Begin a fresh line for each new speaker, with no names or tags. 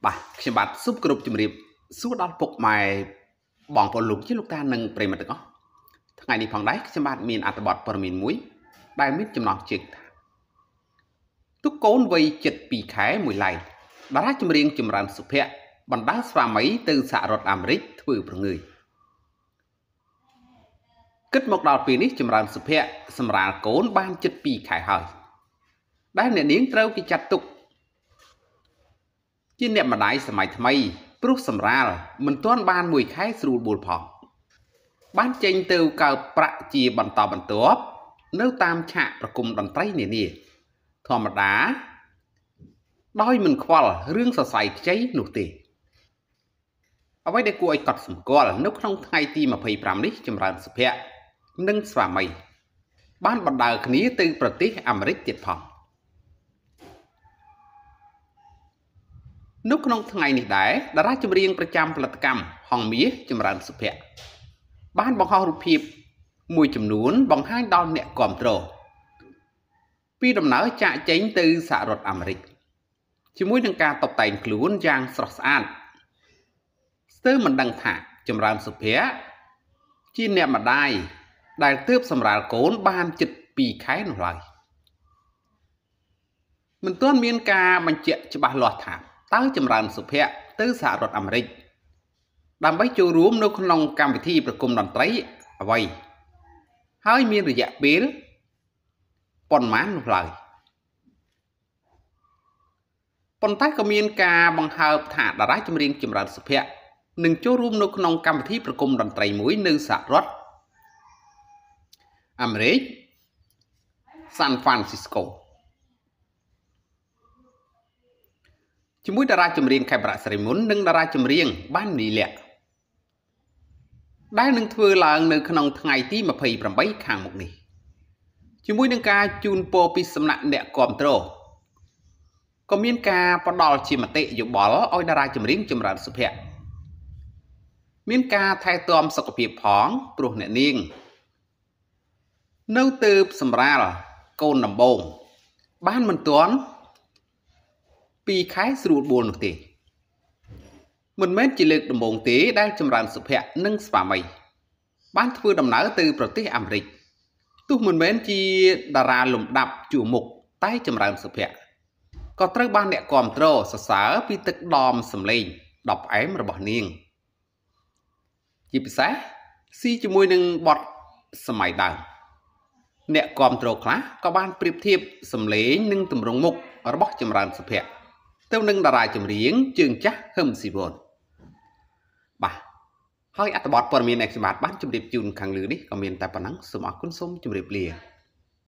បាទខ្ញុំបាទស៊ុបគ្រប់ជំរាបសួរដល់ពុកម៉ែបងប្អូនលោកជាលោកតានិងប្រិយមិត្តទាំងអស់ថ្ងៃនេះផងដែរខ្ញុំបាទមានអត្ថបទព័ត៌មានមួយដែលមានចំណងជើងថាទុកកូនវ័យ72ខែមួយឡែកតារាចម្រៀងចម្រើនសុភ័ក្របណ្ដាស្វាមីទៅសហរដ្ឋអាមេរិកធ្វើប្រងើយគិតមកដល់ពេលនេះចម្រើនសុភ័ក្រសម្រាលកូនបាន72ខែហើយដែលអ្នកនាងត្រូវគេចាត់ទុកជាអ្នកម្ដាយសម័យថ្មីព្រោះសម្រាលមិនទាន់បាន1ខែស្រួលបួលផងបានចេញទៅកើបប្រាក់ជាបន្តបន្ទាប់នៅតាមឆាកប្រគំតន្ត្រីនានាធម្មតាដោយមិនខ្វល់រឿងសរសៃខ្ចីនោះទេអ្វីដែលគួរឲ្យកត់សម្គាល់នៅក្នុងថ្ងៃទី25នេះចម្រើនសុភ័ក្រនិងស្វាមីបានបណ្ដើរគ្នាទៅប្រទេសអាមេរិកទៀតផងនៅក្នុងថ្ងៃនេះដែរតារាចម្រៀងប្រចាំផលិតកម្មហងមាសចម្រើនសុភ័ក្របានបង្ហោះរូបភាពមួយចំនួនបង្ហាញដល់អ្នកគាំទ្រពីដំណើរចាកចេញទៅសហរដ្ឋអាមេរិកជាមួយនឹងការតុបតែងខ្លួនយ៉ាងស្រស់ស្អាតស្ទើរមិនដឹងថាចម្រើនសុភ័ក្រជាអ្នកម្ដាយដែលទើបសម្រាលកូនបានជិត2ខែនោះឡើយមិនទាន់មានការបញ្ជាក់ច្បាស់លាស់ថាតើចម្រើនសុភ័ក្រទៅសហរដ្ឋអាមេរិកដើម្បីចូលរួមនៅក្នុងកម្មវិធីប្រគំតន្ត្រីអ្វីហើយមានរយៈពេលប៉ុន្មាននោះឡើយប៉ុន្តែក៏មានការបង្ហើបថាតារាចម្រៀងចម្រើនសុភ័ក្រនឹងចូលរួមនៅក្នុងកម្មវិធីប្រគំតន្ត្រីមួយនៅសហរដ្ឋអាមេរិក San Franciscoជាមួយតារាចម្រៀងខេបរៈសិរីមុននិងតារាចម្រៀងបាននីលក្ខដែលនឹងធ្វើឡើងនៅក្នុងថ្ងៃទី28ខាងមុខនេះជាមួយនឹងការជូនពរពីសំណាក់អ្នកគាំទ្រក៏មានការផ្ដល់ជាមតិយោបល់ឲ្យតារាចម្រៀងចម្រើនសុភ័ក្រមានការថែទាំសុខភាពផងព្រោះអ្នកនាងនៅទើបសម្រាលកូនដំបូងបានមិនទាន់2ខែស្រួលបួលនោះទេមិនមែនជាលើកដំបូងទេដែលចម្រើនសុភ័ក្រនិងស្វាមីបានធ្វើដំណើរទៅប្រទេសអាមេរិកទោះមិនមែនជាតារាលំដាប់ជួរមុខតែចម្រើនសុភ័ក្រក៏ត្រូវបានអ្នកគាំទ្រសរសើរពីទឹកដមសម្លេងដ៏ផ្អែមរបស់នាងជាពិសេសស៊ីជាមួយនឹងបទសម័យដើមអ្នកគាំទ្រខ្លះក៏បានប្រៀបធៀបសម្លេងនិងទម្រង់មុខរបស់ចម្រើនសុភ័ក្រទៅនឹងតារាចម្រៀងជើងចាស់ហឹមស៊ីវនបាទហើយអត្ថបទព័ត៌មាននៃខ្ញុំបាទបានជម្រាបជូនខាងលើនេះក៏មានតែប៉ុណ្ណឹងសូមអរគុណសូមជម្រាបលា